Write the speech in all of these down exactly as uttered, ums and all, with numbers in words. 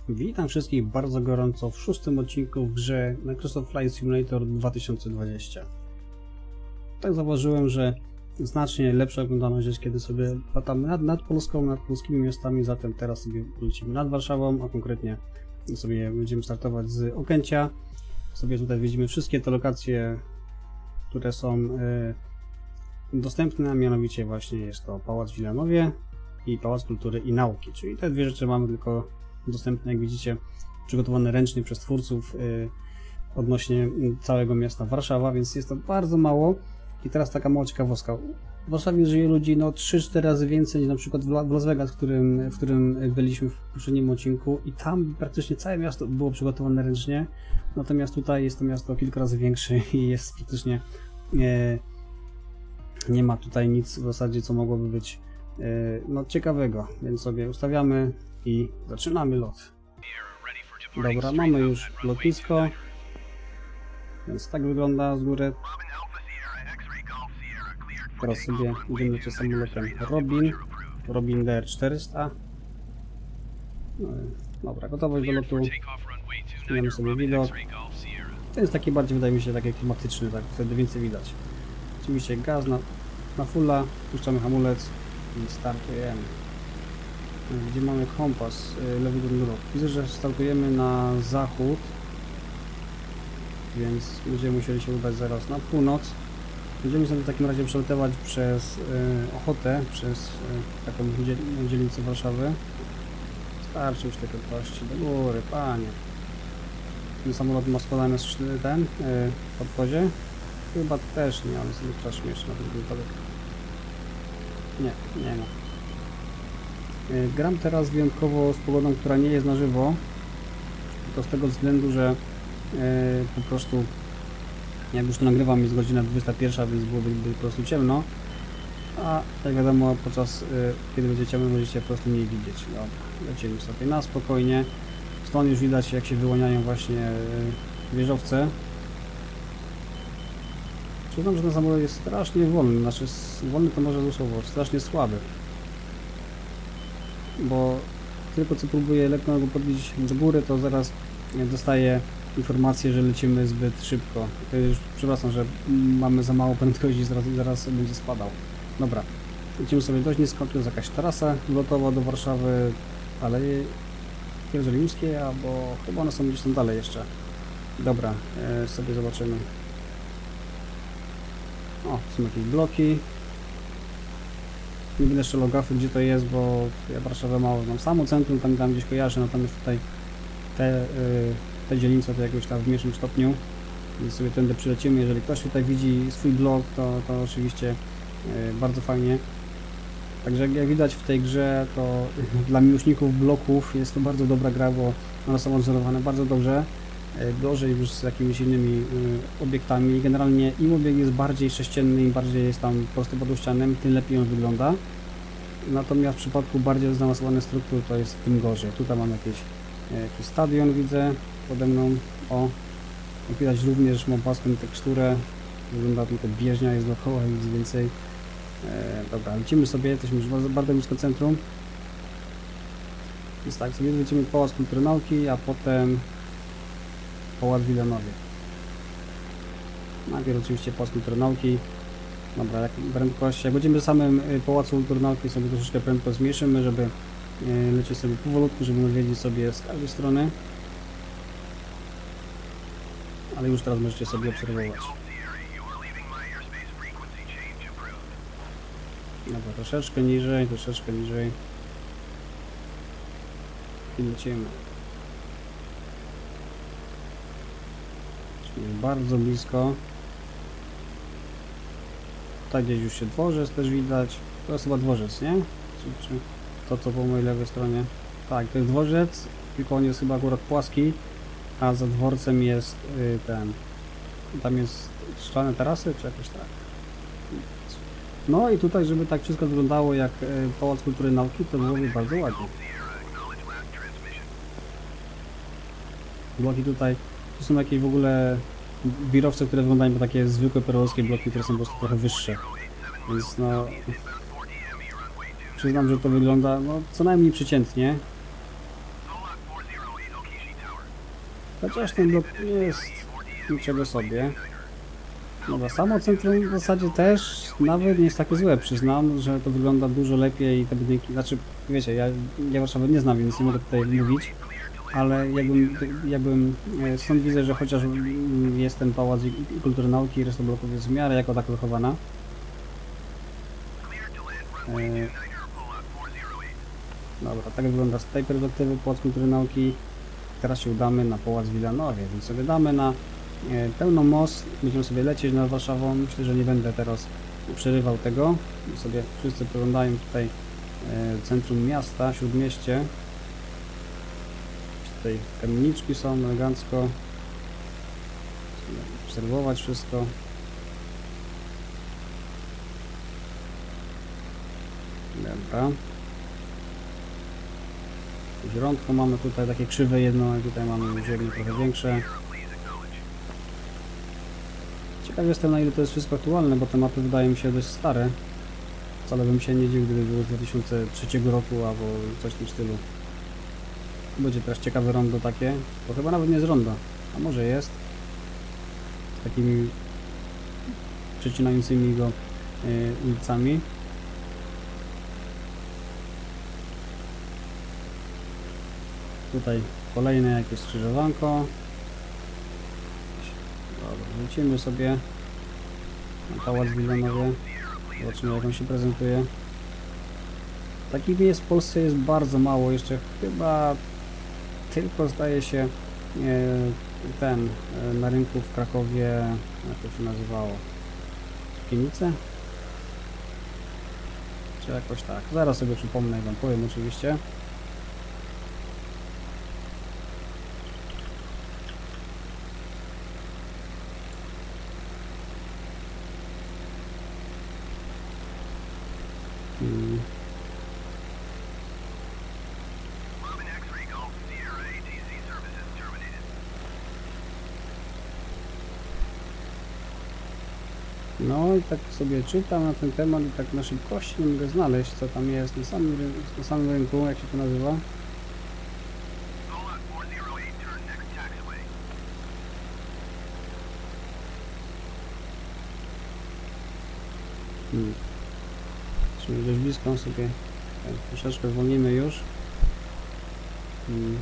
Witam wszystkich bardzo gorąco w szóstym odcinku w grze Microsoft Flight Simulator dwa tysiące dwadzieścia. Tak zauważyłem, że znacznie lepsza oglądalność jest, kiedy sobie latamy nad, nad Polską, nad polskimi miastami, zatem teraz sobie lecimy nad Warszawą, a konkretnie sobie będziemy startować z Okęcia. Sobie tutaj widzimy wszystkie te lokacje, które są y, dostępne, a mianowicie właśnie jest to Pałac w Wilanowie i Pałac Kultury i Nauki, czyli te dwie rzeczy mamy tylko dostępne, jak widzicie, przygotowane ręcznie przez twórców yy, odnośnie całego miasta Warszawa, więc jest to bardzo mało. I teraz taka mała ciekawostka. W Warszawie żyje ludzi no trzy cztery razy więcej niż na przykład w Las Vegas, w którym, w którym byliśmy w poprzednim odcinku, i tam praktycznie całe miasto było przygotowane ręcznie, natomiast tutaj jest to miasto kilka razy większe i jest praktycznie yy, nie ma tutaj nic w zasadzie, co mogłoby być yy, no, ciekawego, więc sobie ustawiamy i zaczynamy lot. Dobra, mamy już lotnisko, więc tak wygląda z góry. Teraz sobie idziemy lecieć samolotem Robin, Robin D R czterysta. No, dobra, gotowość do lotu. Zmieniamy sobie widok. To jest taki bardziej, wydaje mi się, taki klimatyczny, tak wtedy więcej widać. Oczywiście gaz na, na fulla, puszczamy hamulec i startujemy. Gdzie mamy kompas, lewy górny róg. Widzę, że startujemy na zachód, więc będziemy musieli się udać zaraz na północ. Będziemy sobie w takim razie przelatywać przez y, Ochotę, przez y, taką dzielnicę Warszawy. Starczy już tej prędkości, do góry, panie. Ten samolot ma składany z ten y, podwozie. Chyba też nie, ale sobie trochę śmieszne na ten wypadek. Nie, nie ma. Gram teraz wyjątkowo z pogodą, która nie jest na żywo. To z tego względu, że yy, po prostu jak już to nagrywam, jest godzina dwudziesta pierwsza, więc byłoby by po prostu ciemno. A jak wiadomo, podczas yy, kiedy będzie ciemno, możecie po prostu mniej widzieć. Dobra, lecimy sobie na spokojnie. Stąd już widać, jak się wyłaniają właśnie yy, wieżowce. Przyznam, że ten samolot jest strasznie wolny. Znaczy, wolny to może złe słowo, strasznie słaby. Bo tylko co próbuję lekko go podbić do góry, to zaraz dostaję informację, że lecimy zbyt szybko. To już, przepraszam, że mamy za mało prędkości i zaraz, zaraz będzie spadał. Dobra, lecimy sobie dość nisko, tu jest jakaś trasa lotowa do Warszawy, Aleje Jerozolimskie, albo chyba one są gdzieś tam dalej jeszcze. Dobra, e, sobie zobaczymy. O, są jakieś bloki. Nie będę strzelał grafy, gdzie to jest, bo ja Warszawę mało znam. Samo centrum tam, tam gdzieś kojarzę, natomiast tutaj te, yy, te dzielnice to jakoś tam w mniejszym stopniu, więc sobie tędy przylecimy. Jeżeli ktoś tutaj widzi swój blog, to, to oczywiście yy, bardzo fajnie. Także jak widać w tej grze, to dla miłośników bloków jest to bardzo dobra gra, bo one są odzorowane bardzo dobrze, yy, gorzej już z jakimiś innymi yy, obiektami. Generalnie im obiekt jest bardziej sześcienny, im bardziej jest tam po prostu podłuszczanym, tym lepiej on wygląda. Natomiast w przypadku bardziej zaawansowanych struktur to jest tym gorzej. Tutaj mam jakieś, jakiś stadion, widzę pode mną. O, jak widać również mam płaską teksturę. Wygląda tylko bieżnia, jest dookoła i nic więcej. E, dobra, lecimy sobie, jesteśmy już bardzo, bardzo blisko centrum. Więc tak, sobie lecimy Pałac Kultury Nauki, a potem Pałac w Wilanowie. Najpierw oczywiście Pałac Kultury Nauki. Dobra, jak prędkość, jak będziemy w samym Pałacu Kultury Nauki, sobie troszeczkę prędkość zmniejszymy, żeby lecieć sobie powolutku, żeby odwiedzić sobie z każdej strony. Ale już teraz możecie sobie obserwować. Dobra, troszeczkę niżej, troszeczkę niżej. I lecimy. Czyli bardzo blisko. Tutaj gdzieś już się dworzec też widać. To jest chyba dworzec, nie? Czy, czy to co po mojej lewej stronie? Tak, to jest dworzec, tylko on jest chyba akurat płaski, a za dworcem jest yy, ten... Tam jest szklane tarasy, czy jakoś tak? No i tutaj, żeby tak wszystko wyglądało jak yy, Pałac Kultury i Nauki, to byłoby bardzo ładnie. Bloki tutaj, to są jakieś w ogóle wirowce, które wyglądają jak takie zwykłe perolowskie bloki, które są po prostu trochę wyższe. Więc no... Przyznam, że to wygląda no, co najmniej przeciętnie. Chociaż ten blok nie jest niczego sobie. Dobra, samo centrum w zasadzie też nawet nie jest takie złe, przyznam, że to wygląda dużo lepiej i te budynki, znaczy wiecie, ja, ja Warszawy nie znam, więc nie mogę tutaj mówić, ale jakbym, jakbym e, stąd widzę, że chociaż jest ten Pałac Kultury Nauki i reszta bloków jest w miarę jako tak zachowana. E, dobra, tak wygląda z tej perspektywy Pałac Kultury Nauki. Teraz się udamy na Pałac w Wilanowie, więc sobie damy na e, pełną moc, będziemy sobie lecieć nad Warszawą. Myślę, że nie będę teraz przerywał tego. I sobie wszyscy poglądają tutaj e, centrum miasta, śródmieście. Tutaj kamieniczki są elegancko. Obserwować wszystko. Dobra. Źródło mamy tutaj takie krzywe jedno, i tutaj mamy już jedno trochę większe. Ciekaw jestem, na ile to jest wszystko aktualne, bo te mapy wydają mi się dość stare. Wcale bym się nie dziwił, gdyby było z dwa tysiące trzeciego roku albo coś w tym stylu. Będzie teraz ciekawe rondo takie, to chyba nawet nie jest rondo, a może jest. Z takimi przecinającymi go y, ulicami. Tutaj kolejne jakieś skrzyżowanko. Dobra, wrócimy sobie na Pałac w Wilanowie. Zobaczymy, jak on się prezentuje. Takich miejsc w Polsce jest bardzo mało. Jeszcze chyba tylko zdaje się ten na rynku w Krakowie, jak to się nazywało? Kienice? Czy jakoś tak. Zaraz sobie przypomnę i wam powiem oczywiście. Hmm. No i tak sobie czytam na ten temat i tak na szybkości nie mogę znaleźć, co tam jest na samym, na samym rynku, jak się to nazywa. Hmm. Jesteśmy dość blisko, sobie tak, troszeczkę zwolnimy już. Hmm.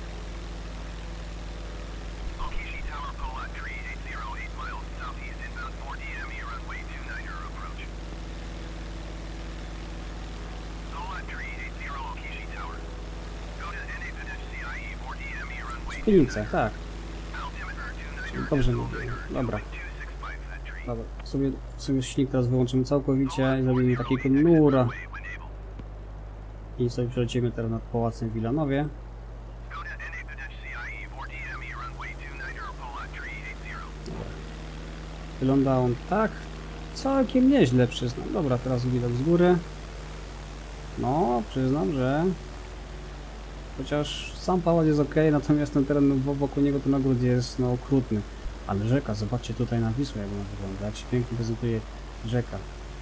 Kienice, tak. Dobrze mówię. Dobra. Dobra. Sobie, sobie silnik teraz wyłączymy całkowicie i zrobimy takiego nura. I sobie przelecimy teraz nad Pałacem w Wilanowie. Wygląda on tak całkiem nieźle, przyznam. Dobra, teraz widok z góry. No, przyznam, że chociaż sam pałac jest ok, natomiast ten teren wokół niego to nagród jest no okrutny. Ale rzeka, zobaczcie tutaj na Wisłę, jak ona wygląda, jak się pięknie prezentuje rzeka.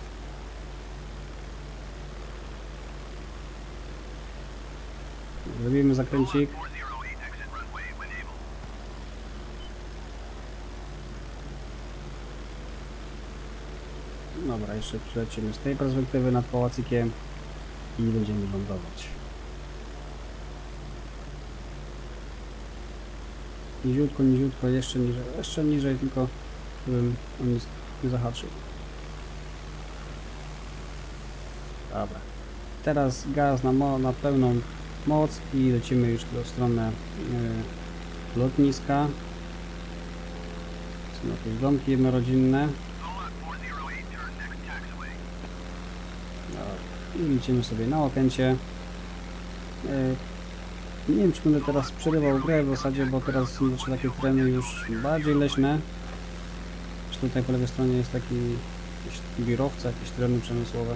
Zrobimy zakręcik. Dobra, jeszcze przelecimy z tej perspektywy nad pałacykiem i będziemy lądować. Niziutko, niziutko, jeszcze niżej, jeszcze niżej, tylko żebym on nic nie zahaczył. Dobra. Teraz gaz na, mo na pełną moc i lecimy już w stronę yy, lotniska. Są jakieś domki jednorodzinne. Dobra. I lecimy sobie na Łokęcie. Yy, Nie wiem, czy będę teraz przerywał grę w zasadzie, bo teraz są takie tereny już bardziej leśne. Czy tutaj po lewej stronie jest taki biurowca, jakieś tereny przemysłowe.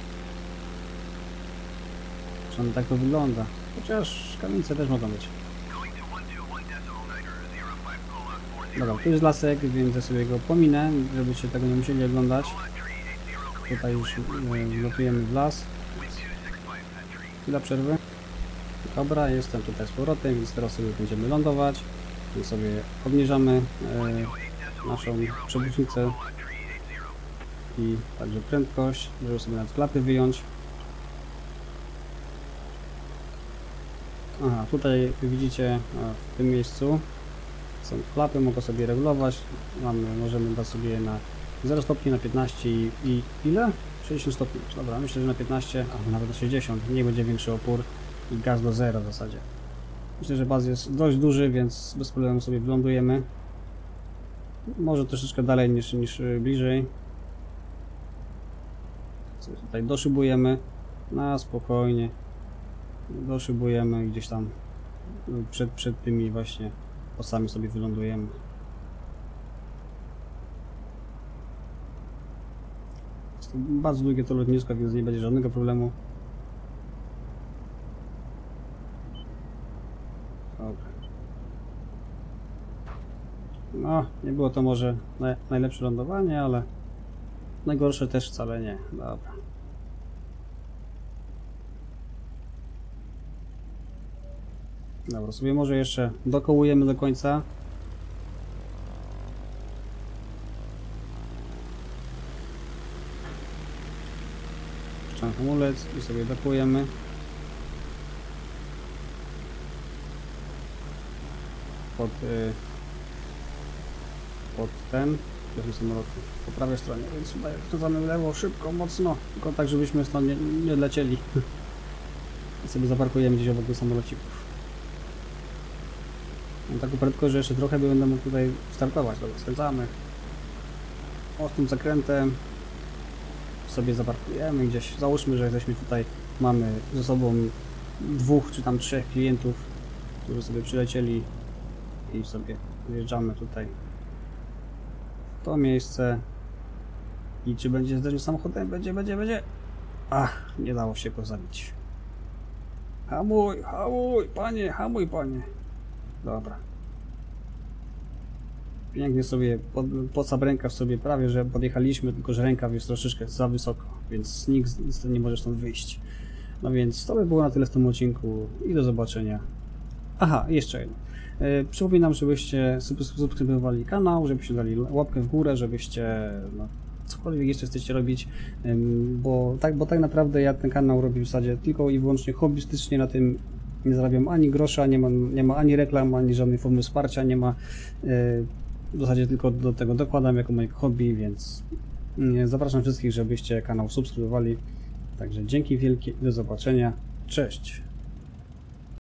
Przynajmniej tak to wygląda. Chociaż kamienice też mogą być. Dobra, tu jest lasek, więc ja sobie go pominę, żebyście tego nie musieli oglądać. Tutaj już e, lotujemy w las. Chwila przerwy. Dobra, jestem tutaj z powrotem, więc teraz sobie będziemy lądować. I sobie obniżamy e, naszą przewodnicę i także prędkość, żeby sobie nawet klapy wyjąć. Aha, tutaj widzicie w tym miejscu są klapy, mogę sobie regulować. Mamy, możemy dać sobie na zero stopni, na piętnaście i, i ile? sześćdziesiąt stopni. Dobra, myślę, że na piętnaście, albo nawet na sześćdziesiąt, nie będzie większy opór i gaz do zera w zasadzie. Myślę, że baz jest dość duży, więc bez problemu sobie wylądujemy. Może troszeczkę dalej niż, niż bliżej. Sobie tutaj doszybujemy na spokojnie. Doszybujemy gdzieś tam przed, przed tymi właśnie osami sobie wylądujemy. Jest to bardzo długie to lotnisko, więc nie będzie żadnego problemu. Dobra. No, nie było to może naj, najlepsze lądowanie, ale najgorsze też wcale nie. Dobra. Dobra, sobie może jeszcze dokołujemy do końca. Puszczam hamulec i sobie dokołujemy. Pod, yy, pod ten, w samolotu, po prawej stronie, więc tutaj wchodzamy w lewo, szybko, mocno, tylko tak, żebyśmy stąd nie, nie lecieli. I sobie zaparkujemy gdzieś obok samolocików. Mam taką prędkość, że jeszcze trochę będę mógł tutaj startować. Dobra, skręcamy ostrym zakrętem, sobie zaparkujemy gdzieś. Załóżmy, że jesteśmy tutaj, mamy ze sobą dwóch czy tam trzech klientów, którzy sobie przylecieli i sobie wjeżdżamy tutaj w to miejsce. I czy będzie zderzenie z samochodem? Będzie, będzie, będzie. Ach, nie dało się go zabić. Hamuj, hamuj, panie, hamuj, panie. Dobra. Pięknie sobie pod, pod sam rękaw sobie prawie, że podjechaliśmy, tylko że rękaw jest troszeczkę za wysoko, więc nikt nie może stąd wyjść. No więc to by było na tyle w tym odcinku i do zobaczenia. Aha, jeszcze jedno. Yy, przypominam, żebyście subskrybowali kanał, żebyście dali łapkę w górę, żebyście no, cokolwiek jeszcze chcecie robić, yy, bo, tak, bo tak naprawdę ja ten kanał robię w zasadzie tylko i wyłącznie hobbystycznie, na tym nie zarabiam ani grosza, nie ma, nie ma ani reklam, ani żadnej formy wsparcia, nie ma, yy, w zasadzie tylko do tego dokładam jako moje hobby, więc yy, zapraszam wszystkich, żebyście kanał subskrybowali. Także dzięki wielkie i do zobaczenia. Cześć!